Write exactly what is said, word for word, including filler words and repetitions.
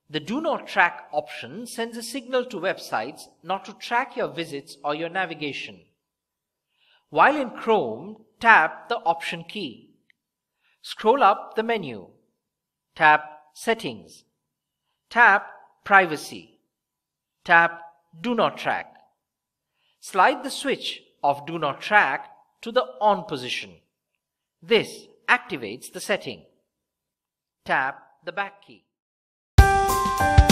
The Do Not Track option sends a signal to websites not to track your visits or your navigation. While in Chrome, tap the Option key. Scroll up the menu. Tap Settings. Tap Privacy. Tap Do Not Track. Slide the switch of Do Not Track to the On position. This activates the setting. Tap the back key.